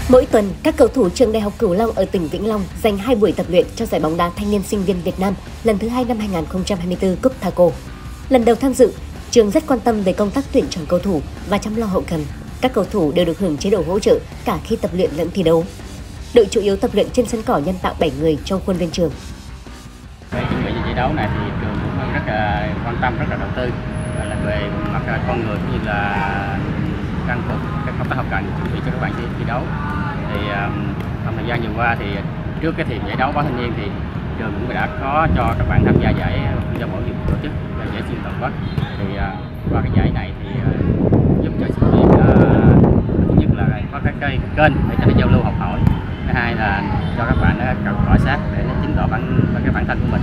Mỗi tuần, các cầu thủ trường Đại học Cửu Long ở tỉnh Vĩnh Long dành 2 buổi tập luyện cho giải bóng đá thanh niên sinh viên Việt Nam lần thứ 2 năm 2024 Cúp Thaco. Lần đầu tham dự, trường rất quan tâm về công tác tuyển chọn cầu thủ và chăm lo hậu cần. Các cầu thủ đều được hưởng chế độ hỗ trợ cả khi tập luyện lẫn thi đấu. Đội chủ yếu tập luyện trên sân cỏ nhân tạo 7 người trong khuôn viên trường. Về chuẩn bị cho giải đấu này thì trường cũng rất là quan tâm, rất là đầu tư là về mặt con người cũng như là trang phục, các công tác hậu cần chuẩn bị cho các bạn thi đấu. Thì trong thời gian vừa qua thì trước cái giải đấu báo thanh niên thì trường cũng đã có cho các bạn tham gia giải do mỗi việc tổ chức là giải xuyên toàn quốc. Thì qua cái giải này thì giúp cho sinh viên thứ nhất là có cái kênh để cho nó giao lưu học hỏi, thứ hai là cho các bạn cần cọ sát để nó chứng tỏ cái bản thân của mình.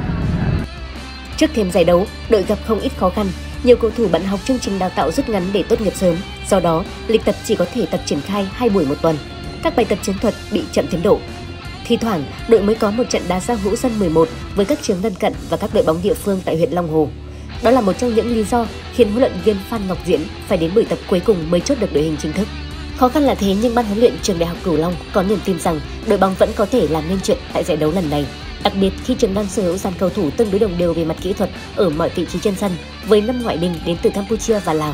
Trước thềm giải đấu, đội gặp không ít khó khăn. Nhiều cầu thủ bận học chương trình đào tạo rút ngắn để tốt nghiệp sớm. Do đó, lịch tập chỉ có thể tập triển khai 2 buổi một tuần. Các bài tập chiến thuật bị chậm tiến độ. Thi thoảng, đội mới có một trận đá giao hữu sân 11 với các trường lân cận và các đội bóng địa phương tại huyện Long Hồ. Đó là một trong những lý do khiến huấn luyện viên Phan Ngọc Diễn phải đến buổi tập cuối cùng mới chốt được đội hình chính thức. Khó khăn là thế nhưng ban huấn luyện trường Đại học Cửu Long có niềm tin rằng đội bóng vẫn có thể làm nên chuyện tại giải đấu lần này. Đặc biệt khi trường đang sở hữu dàn cầu thủ tương đối đồng đều về mặt kỹ thuật ở mọi vị trí trên sân với 5 ngoại binh đến từ Campuchia và Lào.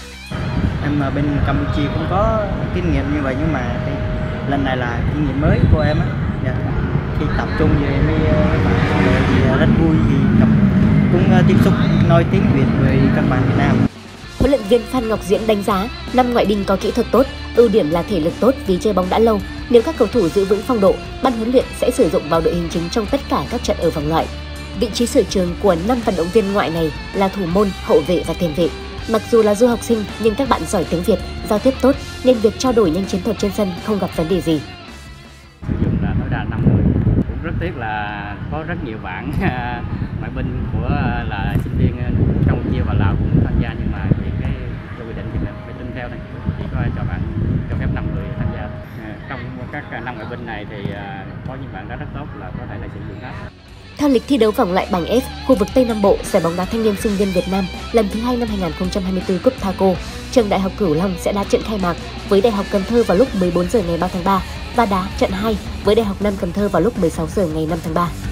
Em ở bên Campuchia cũng có kinh nghiệm như vậy nhưng mà lần này là kinh nghiệm mới của em á. Khi tập trung với các bạn thì rất vui vì cũng tiếp xúc nói tiếng Việt với các bạn Việt Nam. Huấn luyện viên Phan Ngọc Diễn đánh giá 5 ngoại binh có kỹ thuật tốt, ưu điểm là thể lực tốt vì chơi bóng đã lâu. Nếu các cầu thủ giữ vững phong độ, ban huấn luyện sẽ sử dụng vào đội hình chính trong tất cả các trận ở vòng loại. Vị trí sở trường của 5 vận động viên ngoại này là thủ môn, hậu vệ và tiền vệ. Mặc dù là du học sinh nhưng các bạn giỏi tiếng Việt, giao tiếp tốt nên việc trao đổi nhanh chiến thuật trên sân không gặp vấn đề gì. Sử dụng là tối đa 5 người. Cũng rất tiếc là có rất nhiều bạn ngoại binh của là sinh viên Campuchia và Lào cũng tham gia, nhưng mà vì cái quy định thì phải tuân theo thôi, chỉ có cho bạn cho phép 5 người tham gia. Trong các 5 ngoại binh này thì có những bạn đã rất tốt là có thể là sử dụng hết. Theo lịch thi đấu vòng loại bảng F, khu vực Tây Nam Bộ, giải bóng đá thanh niên sinh viên Việt Nam lần thứ 2 năm 2024 Cúp Thaco, trường Đại học Cửu Long sẽ đá trận khai mạc với Đại học Cần Thơ vào lúc 14 giờ ngày 3 tháng 3 và đá trận 2 với Đại học Nam Cần Thơ vào lúc 16 giờ ngày 5 tháng 3.